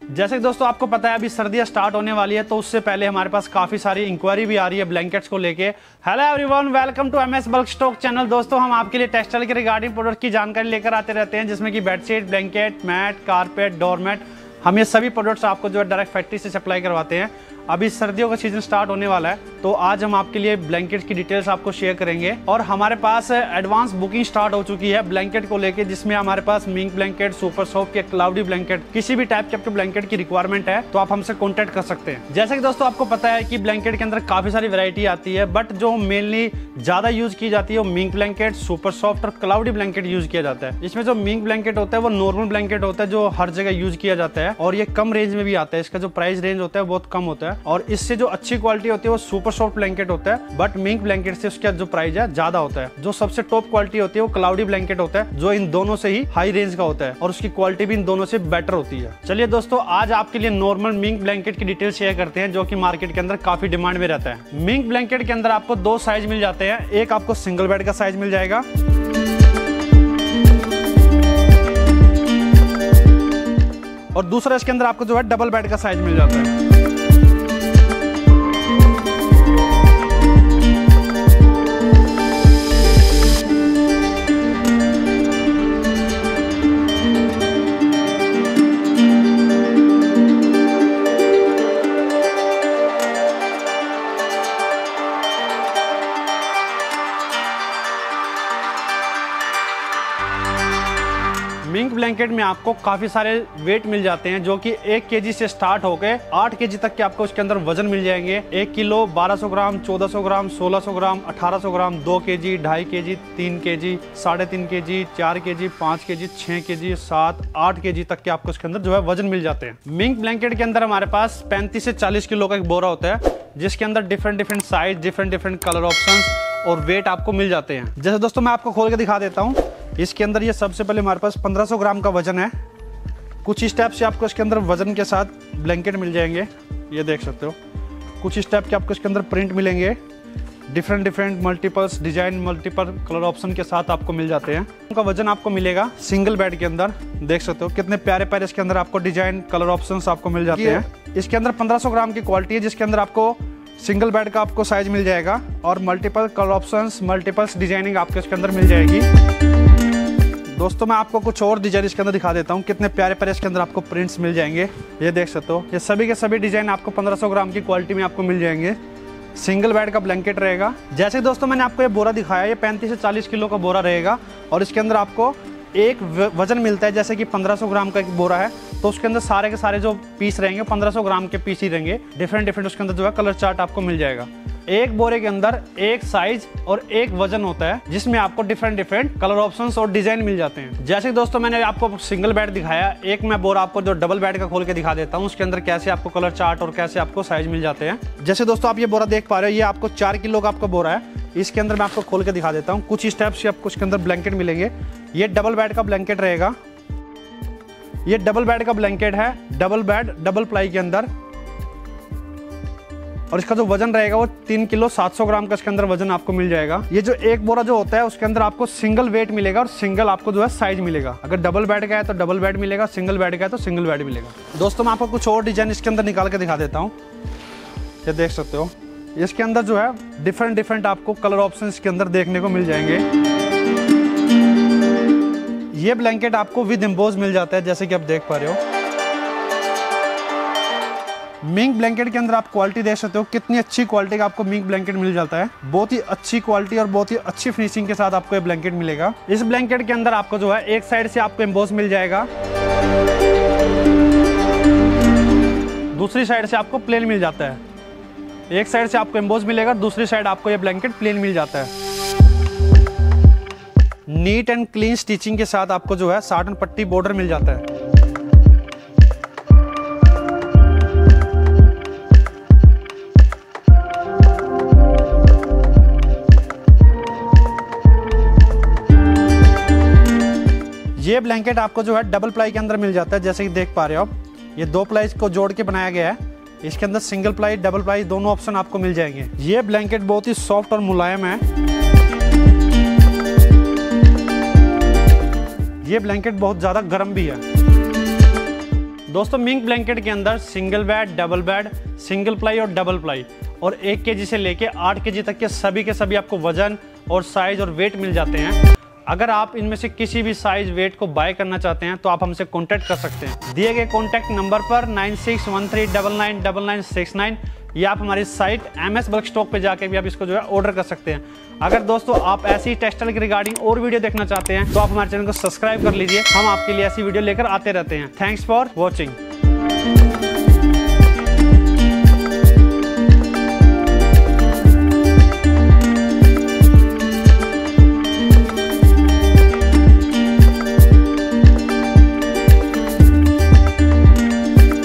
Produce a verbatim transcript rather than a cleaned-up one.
जैसे कि दोस्तों आपको पता है अभी सर्दियां स्टार्ट होने वाली है, तो उससे पहले हमारे पास काफी सारी इंक्वायरी भी आ रही है ब्लैंकेट्स को लेके। Hello everyone, welcome to M S bulk stock channel. दोस्तों हम आपके लिए टेक्सटाइल के रिगार्डिंग प्रोडक्ट की जानकारी लेकर आते रहते हैं, जिसमें कि bedsheet, blanket, mat, carpet, doormat, हम ये सभी प्रोडक्ट्स आपको जो है डायरेक्ट फैक्ट्री से सप्लाई करवाते हैं। अभी सर्दियों का सीजन स्टार्ट होने वाला है, तो आज हम आपके लिए ब्लैंकेट्स की डिटेल्स आपको शेयर करेंगे। और हमारे पास एडवांस बुकिंग स्टार्ट हो चुकी है ब्लैंकेट को लेके, जिसमें हमारे पास मिंक ब्लैंकेट, सुपर सॉफ्ट या क्लाउडी ब्लैंकेट, किसी भी टाइप के आपके ब्लैंकेट की रिक्वायरमेंट है तो आप हमसे कॉन्टेक्ट कर सकते हैं। जैसे कि दोस्तों आपको पता है कि ब्लैंकेट के अंदर काफी सारी वैरायटी आती है, बट जो मेनली ज्यादा यूज की जाती है वो मिंक ब्लैंकेट, सुपर सॉफ्ट और क्लाउडी ब्लैंकेट यूज किया जाता है। इसमें जो मिंक ब्लैंकेट होता है वो नॉर्मल ब्लैंकेट होता है जो हर जगह यूज किया जाता है, और ये कम रेंज में भी आता है। इसका जो प्राइस रेंज होता है बहुत कम होता है, और इससे जो अच्छी क्वालिटी होती है वो सुपर सॉफ्ट ब्लैंकेट होता है, बट मिंक ब्लैंकेट से उसका जो प्राइस है ज्यादा होता है। जो सबसे टॉप क्वालिटी होती है वो क्लाउडी ब्लैंकेट होता है, जो इन दोनों से ही हाई रेंज का होता है, और उसकी क्वालिटी भी इन दोनों से बेटर होती है। चलिए दोस्तों, आज आपके लिए नॉर्मल मिंक ब्लैंकेट की डिटेल शेयर करते हैं, जो कि मार्केट के अंदर काफी डिमांड में रहता है। मिंक ब्लैंकेट के अंदर आपको दो साइज मिल जाते हैं। एक आपको सिंगल बेड का साइज मिल जाएगा, और दूसरा इसके अंदर आपको जो है डबल बेड का साइज मिल जाता है। मिंक ब्लैंकेट में आपको काफी सारे वेट मिल जाते हैं, जो कि एक केजी से स्टार्ट होकर आठ केजी तक के आपको इसके अंदर वजन मिल जाएंगे। एक किलो, बारह सौ ग्राम, चौदह सौ ग्राम, सोलह सौ ग्राम, अठारह सौ ग्राम, दो केजी, ढाई केजी, तीन केजी, साढ़े तीन केजी, चार केजी, पाँच केजी, छह केजी, सात, आठ केजी तक के आपको इसके अंदर जो है वजन मिल जाते हैं। मिंक ब्लैंकेट के अंदर हमारे पास पैंतीस से चालीस किलो का एक बोरा होता है, जिसके अंदर different different size, different different colour options और वेट आपको मिल जाते हैं। जैसे दोस्तों मैं आपको खोल के दिखा देता हूँ। इसके अंदर ये सबसे पहले हमारे पास पंद्रह सौ ग्राम का वजन है। कुछ स्टेप से आपको इसके अंदर वजन के साथ ब्लैंकेट मिल जाएंगे, ये देख सकते हो। कुछ स्टेप के आपको इसके अंदर प्रिंट मिलेंगे, different different multiples design, multiple colour option के साथ आपको मिल जाते हैं। उनका वजन आपको मिलेगा सिंगल बेड के अंदर, देख सकते हो कितने प्यारे प्यारे इसके अंदर आपको डिजाइन, कलर ऑप्शंस आपको मिल जाते हैं। इसके अंदर पंद्रह सौ ग्राम की क्वालिटी है, जिसके अंदर आपको सिंगल बेड का आपको साइज मिल जाएगा, और multiple colour options, multiples designing आपको इसके अंदर मिल जाएगी। दोस्तों मैं आपको कुछ और डिजाइन इसके अंदर दिखा देता हूँ, कितने प्यारे प्यारे इसके अंदर आपको प्रिंट्स मिल जाएंगे, ये देख सकते हो। ये सभी के सभी डिजाइन आपको पंद्रह सौ ग्राम की क्वालिटी में आपको मिल जाएंगे। सिंगल बेड का ब्लैंकेट रहेगा। जैसे दोस्तों मैंने आपको ये बोरा दिखाया, ये पैंतीस से चालीस किलो का बोरा रहेगा, और इसके अंदर आपको एक वजन मिलता है। जैसे कि पंद्रह सौ ग्राम का एक बोरा है, तो उसके अंदर सारे के सारे जो पीस रहेंगे पंद्रह सौ ग्राम के पीस ही रहेंगे। डिफरेंट डिफरेंट उसके अंदर जो है कलर चार्ट आपको मिल जाएगा। एक बोरे के अंदर एक साइज और एक वजन होता है, जिसमें आपको डिफरेंट डिफरेंट कलर ऑप्शंस और डिजाइन मिल जाते हैं। जैसे दोस्तों मैंने आपको सिंगल बेड दिखाया, एक मैं बोरा आपको जो डबल बेड का खोल के दिखा देता हूँ, उसके अंदर कैसे आपको कलर चार्ट और कैसे आपको साइज मिल जाते हैं। जैसे दोस्तों आप ये बोरा देख पा रहे हो, ये आपको चार किलो का आपका बोरा है। इसके अंदर मैं आपको खोल के दिखा देता हूँ। कुछ स्टेप्स से आपको इसके अंदर ब्लैंकेट मिलेंगे। ये डबल बेड का ब्लैंकेट रहेगा, ये डबल बेड का ब्लैंकेट है, डबल बेड डबल प्लाई के अंदर, और इसका जो वजन रहेगा वो तीन किलो सात सौ ग्राम का इसके अंदर वजन आपको मिल जाएगा। ये जो एक बोरा जो होता है उसके अंदर आपको सिंगल वेट मिलेगा, और सिंगल आपको जो है साइज मिलेगा। अगर डबल बेड का है तो डबल बेड मिलेगा, सिंगल बेड का है तो सिंगल बेड मिलेगा। दोस्तों मैं आपको कुछ और डिजाइन इसके अंदर निकाल के दिखा देता हूँ, ये देख सकते हो। इसके अंदर जो है डिफरेंट डिफरेंट आपको कलर ऑप्शन इसके अंदर देखने को मिल जाएंगे। ये ब्लैंकेट आपको विद एम्बोज मिल जाता है, जैसे कि आप देख पा रहे हो। मिंक ब्लैंकेट के अंदर आप क्वालिटी देख सकते हो, कितनी अच्छी क्वालिटी का आपको मिंक ब्लैंकेट मिल जाता है। बहुत ही अच्छी क्वालिटी और बहुत ही अच्छी फिनिशिंग के साथ आपको ये ब्लैंकेट मिलेगा। इस ब्लैंकेट के अंदर आपको जो है एक साइड से आपको एम्बोस मिल जाएगा, दूसरी साइड से आपको प्लेन मिल जाता है। एक साइड से आपको एम्बोस मिलेगा, दूसरी साइड आपको ये ब्लैंकेट प्लेन मिल जाता है। नीट एंड क्लीन स्टिचिंग के साथ आपको जो है साटन पट्टी बॉर्डर मिल जाता है। ये ब्लैंकेट आपको जो है डबल प्लाई के अंदर मिल जाता है, जैसे कि देख पा रहे हो आप। ये दो प्लाई को जोड़ के बनाया गया है। इसके अंदर सिंगल प्लाई, डबल प्लाई दोनों ऑप्शन आपको मिल जाएंगे। ये ब्लैंकेट बहुत ही सॉफ्ट और मुलायम है। ये ब्लैंकेट बहुत ज़्यादा गर्म भी है। दोस्तों मिंक ब्लैंकेट के अंदर single bed, double bed, single ply और डबल प्लाई और एक केजी से लेके आठ केजी तक के सभी के सभी आपको वजन और साइज और वेट मिल जाते हैं। अगर आप इनमें से किसी भी साइज वेट को बाय करना चाहते हैं तो आप हमसे कांटेक्ट कर सकते हैं दिए गए कांटेक्ट नंबर पर nine six one three double nine double nine six nine, या आप हमारी site M S bulk stock पे जाके भी आप इसको जो है ऑर्डर कर सकते हैं। अगर दोस्तों आप ऐसी टेक्सटाइल के रिगार्डिंग और वीडियो देखना चाहते हैं तो आप हमारे चैनल को सब्सक्राइब कर लीजिए, हम आपके लिए ऐसी वीडियो लेकर आते रहते हैं। Thanks for watching.